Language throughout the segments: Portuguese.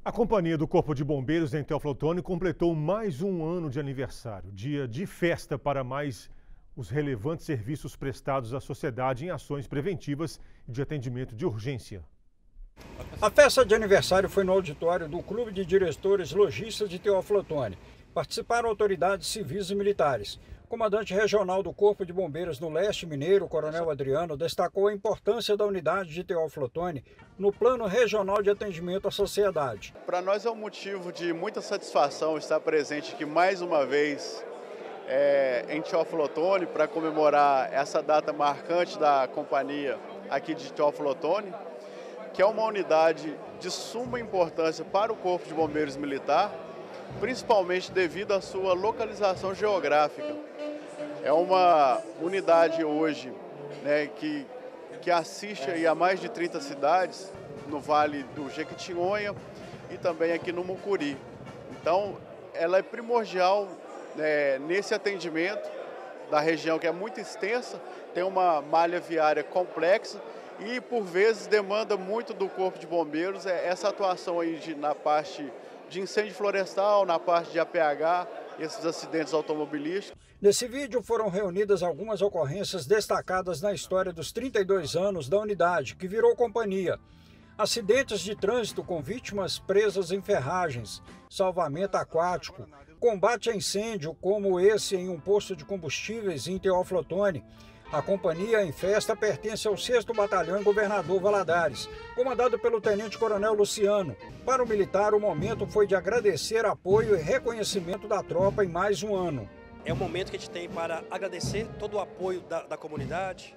A Companhia do Corpo de Bombeiros em Teófilo Otoni completou mais um ano de aniversário, dia de festa para mais os relevantes serviços prestados à sociedade em ações preventivas e de atendimento de urgência. A festa de aniversário foi no auditório do Clube de Diretores Lojistas de Teófilo Otoni. Participaram autoridades civis e militares. O comandante regional do Corpo de Bombeiros no Leste Mineiro, Coronel Adriano, destacou a importância da unidade de Teófilo Otoni no Plano Regional de Atendimento à Sociedade. Para nós é um motivo de muita satisfação estar presente aqui mais uma vez em Teófilo Otoni para comemorar essa data marcante da companhia aqui de Teófilo Otoni, que é uma unidade de suma importância para o Corpo de Bombeiros Militar, principalmente devido à sua localização geográfica. É uma unidade hoje, né, que assiste aí a mais de 30 cidades no Vale do Jequitinhonha e também aqui no Mucuri. Então, ela é primordial, né, nesse atendimento da região que é muito extensa, tem uma malha viária complexa e, por vezes, demanda muito do Corpo de Bombeiros essa atuação aí na parte de incêndio florestal, na parte de APH, esses acidentes automobilísticos. Nesse vídeo foram reunidas algumas ocorrências destacadas na história dos 32 anos da unidade, que virou companhia. Acidentes de trânsito com vítimas presas em ferragens, salvamento aquático, combate a incêndio como esse em um posto de combustíveis em Teófilo Otoni. A companhia em festa pertence ao 6º Batalhão em Governador Valadares, comandado pelo Tenente-Coronel Luciano. Para o militar, o momento foi de agradecer apoio e reconhecimento da tropa em mais um ano. É um momento que a gente tem para agradecer todo o apoio da comunidade,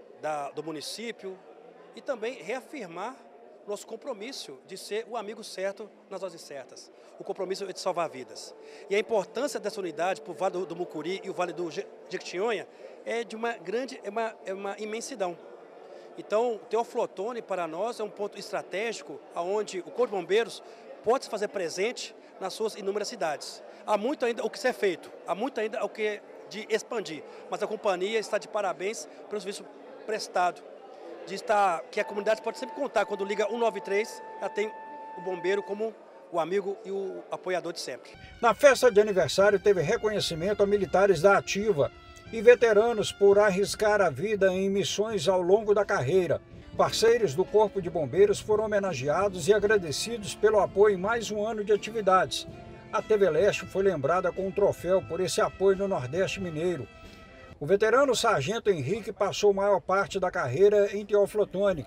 do município e também reafirmar nosso compromisso de ser o amigo certo nas horas certas, o compromisso de salvar vidas. E a importância dessa unidade para o Vale do Mucuri e o Vale do Jequitinhonha é de uma grande, uma imensidão. Então, Teófilo Otoni para nós é um ponto estratégico onde o Corpo de Bombeiros pode se fazer presente nas suas inúmeras cidades. Há muito ainda o que ser feito, há muito ainda o que de expandir, mas a companhia está de parabéns pelo serviço prestado, que a comunidade pode sempre contar, quando liga 193, ela tem o bombeiro como o amigo e o apoiador de sempre. Na festa de aniversário teve reconhecimento a militares da ativa e veteranos por arriscar a vida em missões ao longo da carreira. Parceiros do Corpo de Bombeiros foram homenageados e agradecidos pelo apoio em mais um ano de atividades. A TV Leste foi lembrada com um troféu por esse apoio no Nordeste Mineiro. O veterano Sargento Henrique passou a maior parte da carreira em Teófilo Otoni.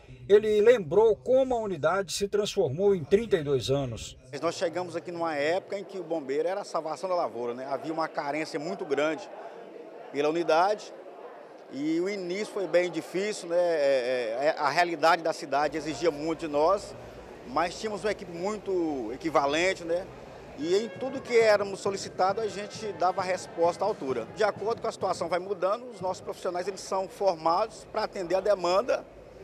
Ele lembrou como a unidade se transformou em 32 anos. Nós chegamos aqui numa época em que o bombeiro era a salvação da lavoura, né? Havia uma carência muito grande pela unidade e o início foi bem difícil, né? A realidade da cidade exigia muito de nós, mas tínhamos uma equipe muito equivalente, né? E em tudo que éramos solicitados, a gente dava a resposta à altura. De acordo com a situação vai mudando, os nossos profissionais eles são formados para atender a demanda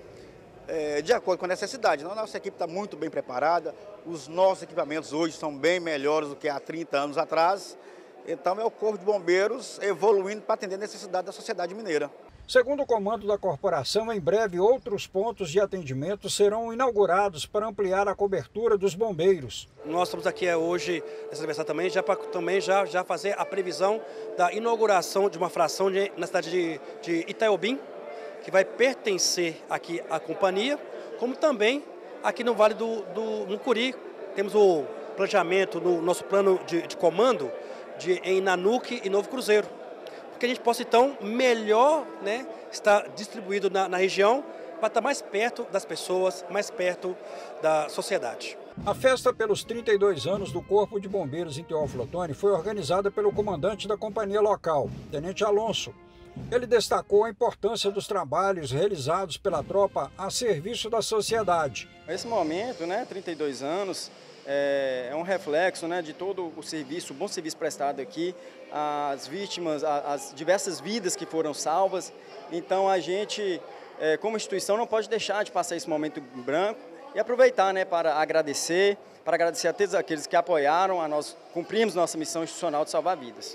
de acordo com a necessidade. A nossa equipe está muito bem preparada, os nossos equipamentos hoje são bem melhores do que há 30 anos atrás. Então é o Corpo de Bombeiros evoluindo para atender a necessidade da sociedade mineira. Segundo o comando da corporação, em breve outros pontos de atendimento serão inaugurados para ampliar a cobertura dos bombeiros. Nós estamos aqui hoje, nesse aniversário também, já fazer a previsão da inauguração de uma fração na cidade de Itaobim, que vai pertencer aqui à companhia, como também aqui no Vale do Mucuri. Temos o planejamento no nosso plano de comando em Nanuque e Novo Cruzeiro, porque a gente possa, então, melhor, né, estar distribuído na região para estar mais perto das pessoas, mais perto da sociedade. A festa pelos 32 anos do Corpo de Bombeiros em Teófilo Otoni foi organizada pelo comandante da companhia local, Tenente Alonso. Ele destacou a importância dos trabalhos realizados pela tropa a serviço da sociedade. Esse momento, né, 32 anos, é um reflexo, né, de todo o serviço, o bom serviço prestado aqui, as vítimas, as diversas vidas que foram salvas. Então a gente, como instituição, não pode deixar de passar esse momento em branco e aproveitar, né, para agradecer a todos aqueles que apoiaram a nós cumprirmos nossa missão institucional de salvar vidas.